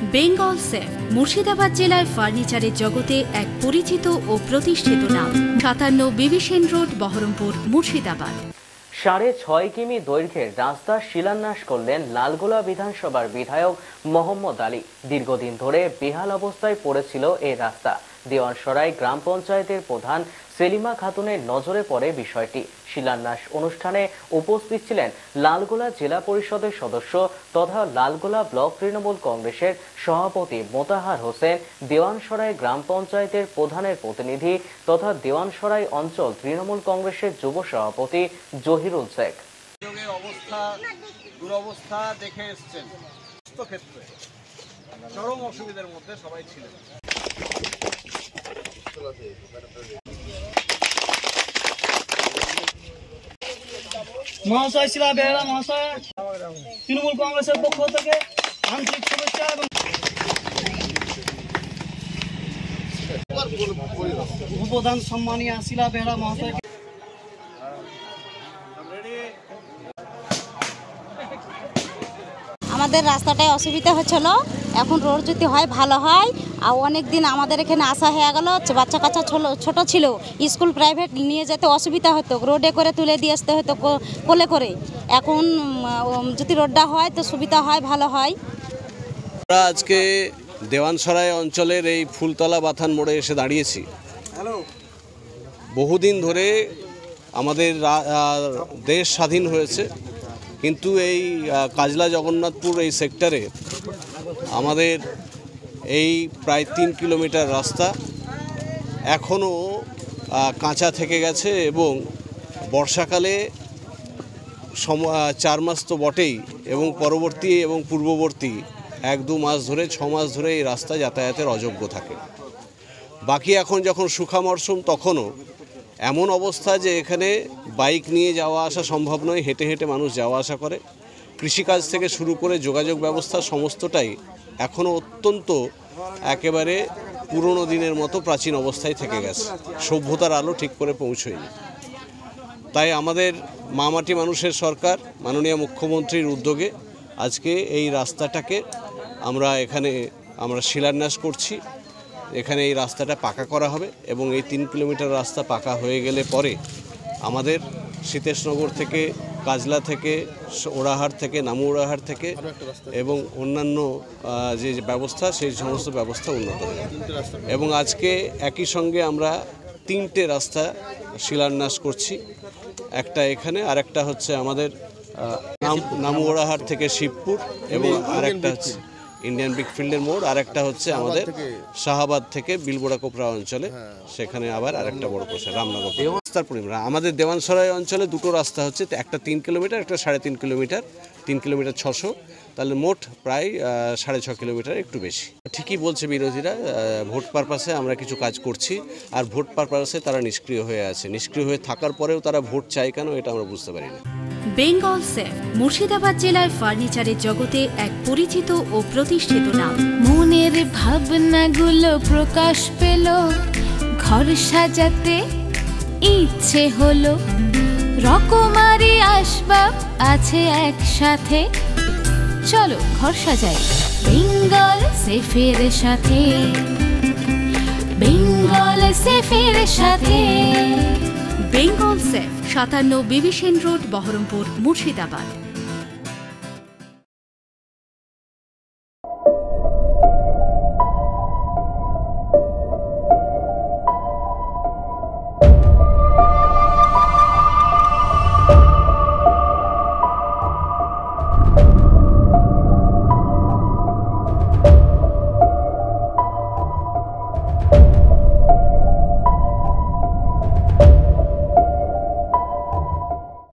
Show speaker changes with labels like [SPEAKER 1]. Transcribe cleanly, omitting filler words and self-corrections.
[SPEAKER 1] Bengal safe Murshidabad জেলায় ফার্নিচারের জগতে এক পরিচিত ও প্রতিষ্ঠিত নাম। 57 বিবি সেন রোড, বহরমপুর, মুর্শিদাবাদ।
[SPEAKER 2] 6.5 কিমি দৈর্ঘ্যের রাস্তা শিলান্যাস করলেন লালগোলা বিধানসভার বিধায়ক মোহাম্মদ আলী। দীর্ঘদিন ধরে বেহাল অবস্থায় পড়েছিল এই রাস্তা। দেওয়ানসরাই গ্রাম পঞ্চায়েতের প্রধান সেলিমা খাতুনের নজরে পড়ে বিষয়টি। শিলান্যাস অনুষ্ঠানে উপস্থিত ছিলেন লালগোলা জেলা পরিষদের সদস্য তথা লালগোলা ব্লক তৃণমূল কংগ্রেসের সভাপতি মোতাহার হোসেন, দেওয়ানসরাই গ্রাম পঞ্চায়েতের প্রধানের প্রতিনিধি তথা দেওয়ানসরাই অঞ্চল তৃণমূল কংগ্রেসের যুব সভাপতি জহিরুল শেখ।
[SPEAKER 3] দুরবস্থা দেখে এসছেন, ক্ষেত্রে চরম অসুবিধার মধ্যে সবাই ছিলেন।
[SPEAKER 4] মহাশয় শিলা বেহরা মহাশয় তৃণমূল কংগ্রেসের পক্ষ থেকে আন্তরিক শুভেচ্ছা এবং উপপ্রধান সম্মানীয় শিলা বেহরা মহাশয়।
[SPEAKER 5] আমাদের রাস্তাটায় অসুবিধা হচ্ছিল, এখন রোড যদি হয় ভালো হয়। আর অনেক দিন আমাদের এখানে আসা হয়ে গেল, বাচ্চা কাচ্চা ছোট ছিল, স্কুল প্রাইভেট নিয়ে যেতে অসুবিধা হতো, রোডে করে তুলে দিয়ে আসতে হতো কোলে করে। এখন যদি রোডটা হয় তো সুবিধা হয়, ভালো হয়।
[SPEAKER 6] আমরা আজকে দেওয়ানসরাই অঞ্চলের এই ফুলতলা বাথান মোড়ে এসে দাঁড়িয়েছি। বহুদিন ধরে আমাদের দেশ স্বাধীন হয়েছে, কিন্তু এই কাজলা জগন্নাথপুর এই সেক্টরে আমাদের এই প্রায় 3 কিলোমিটার রাস্তা এখনও কাঁচা থেকে গেছে এবং বর্ষাকালে 4 মাস তো বটেই, এবং পরবর্তী এবং পূর্ববর্তী 1-2 মাস ধরে 6 মাস ধরে এই রাস্তা যাতায়াতের অযোগ্য থাকে। বাকি এখন যখন শুখা মরশুম তখনও এমন অবস্থা যে এখানে বাইক নিয়ে যাওয়া আসা সম্ভব নয়, হেঁটে হেঁটে মানুষ যাওয়া আসা করে। কৃষিকাজ থেকে শুরু করে যোগাযোগ ব্যবস্থা সমস্তটাই এখনও অত্যন্ত একেবারে পুরনো দিনের মতো প্রাচীন অবস্থায় থেকে গেছে, সভ্যতার আলো ঠিক করে পৌঁছয়নি। তাই আমাদের মামাটি মানুষের সরকার মাননীয় মুখ্যমন্ত্রীর উদ্যোগে আজকে এই রাস্তাটাকে আমরা শিলান্যাস করছি। এখানে এই রাস্তাটা পাকা করা হবে এবং এই 3 কিলোমিটার রাস্তা পাকা হয়ে গেলে পরে আমাদের সীতেশনগর থেকে, কাজলা থেকে, ওড়াহাট থেকে, নামু ওড়াহাট থেকে এবং অন্যান্য যে ব্যবস্থা সেই সমস্ত ব্যবস্থা উন্নত হবে। এবং আজকে একই সঙ্গে আমরা 3টে রাস্তা শিলান্যাস করছি। একটা এখানে, আরেকটা হচ্ছে আমাদের নামু ওড়াহাট থেকে শিবপুর, এবং আরেকটা হচ্ছে ইন্ডিয়ান বিগফিল্ডের মোড়, আরেকটা হচ্ছে আমাদের শাহাবাদ থেকে বিলবোড়া কোপরা অঞ্চলে, সেখানে আবার আরেকটা বড় প্রসার রামনগর। রাস্তার পরিমাণ আমাদের দেওয়ানসরাই অঞ্চলে 2টো রাস্তা হচ্ছে, একটা 3 কিলোমিটার, একটা 3.5 কিলোমিটার, 3 কিলোমিটার 600, তাহলে মোট প্রায় 6.5 কিলোমিটার, একটু বেশি। ঠিকই বলছে বিরোধীরা, ভোট পারপাসে আমরা কিছু কাজ করছি, আর ভোট পারপাসে তারা নিষ্ক্রিয় হয়ে আছে। নিষ্ক্রিয় হয়ে থাকার পরেও তারা ভোট চায় কেন, এটা আমরা বুঝতে পারি না।
[SPEAKER 1] বেঙ্গল সেফ মুর্শিদাবাদ জেলায় ফার্নিচারের জগতে এক পরিচিত ও প্রতিষ্ঠিত নাম।
[SPEAKER 7] মনের ভাবনাগুলো প্রকাশ পেল, ঘর সাজাতে ইচ্ছে হলো, রকমারি আসবাব আছে একসাথে, চলো ঘর সাজাই বেঙ্গল সেফের সাথে, বেঙ্গল সেফের সাথে।
[SPEAKER 1] বেঙ্গল সেফ 57 বিবি সেন রোড, বহরমপুর, মুর্শিদাবাদ।